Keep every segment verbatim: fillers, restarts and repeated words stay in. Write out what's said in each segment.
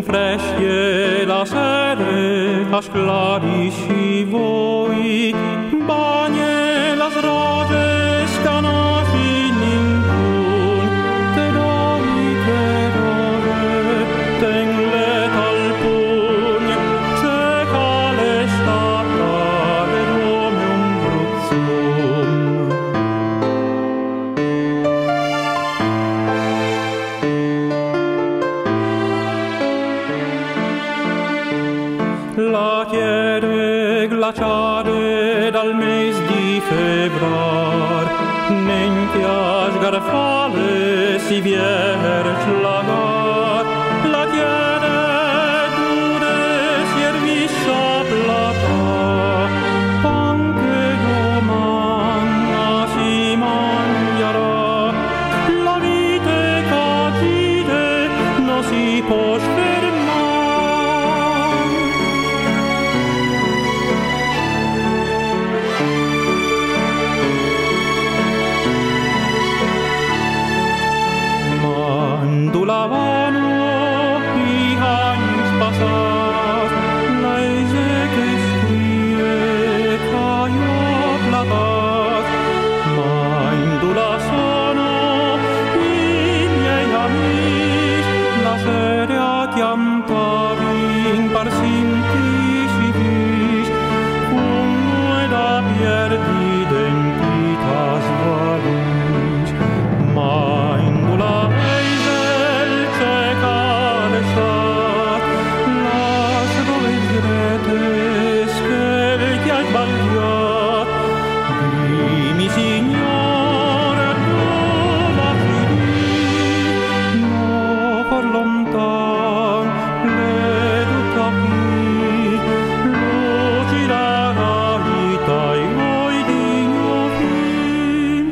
frește la sere, aș clari și voi, banie las roges canași nincun, te doi te rore, tenglet al pugn, ce cale statare Romeum bruțum. La chiere glaciare dal mes di febrar, n'entias garfale si vierge lagar, la chiere dure sierviscia plata, panche domanda si mangiarà, la vite cagite non si può fermare. La vano i anys passats, l'aise que strie caio platat, ma indula sono i miei amici, la seria tiam tavin par sintis i vis, cum noi da pierdi identitas valis, ma indula Dimmi, Signore, dove finì? No, per lontan, veduta qui, lucida vita e voi di mio fin.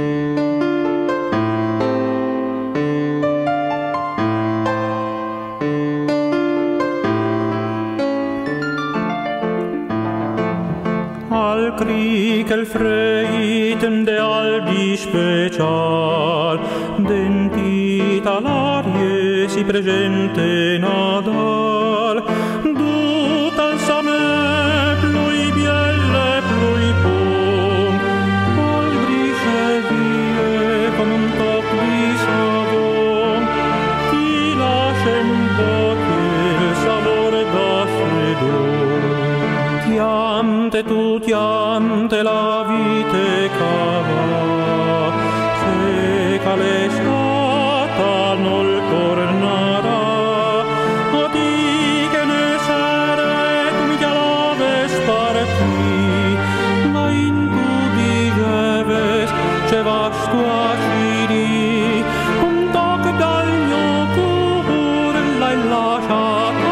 Al Krieg el freiten de albi special, dentit alarie si presente nadal, dut al same plui bielle plui pom, al grise vie con un toc di savon, ti lascem poche il sapore da fredor. Tiante tu, tiante la vite cava, se cale stata nol tornarà, a ti che ne sere tu mi chialaves parti, ma in tu diceves ce vas tu a ciri, un toc dal mio cuore l'hai lasciata.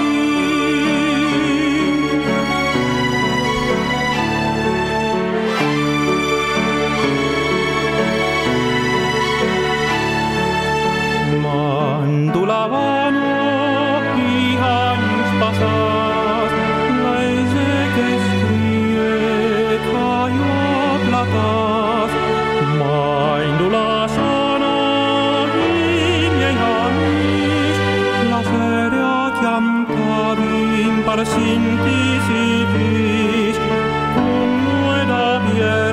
La vano i anys passats, l'aise que strie caio platat, ma indula sono i miei amici, la seria tiam tavin par sintis i vis, cum noi da bier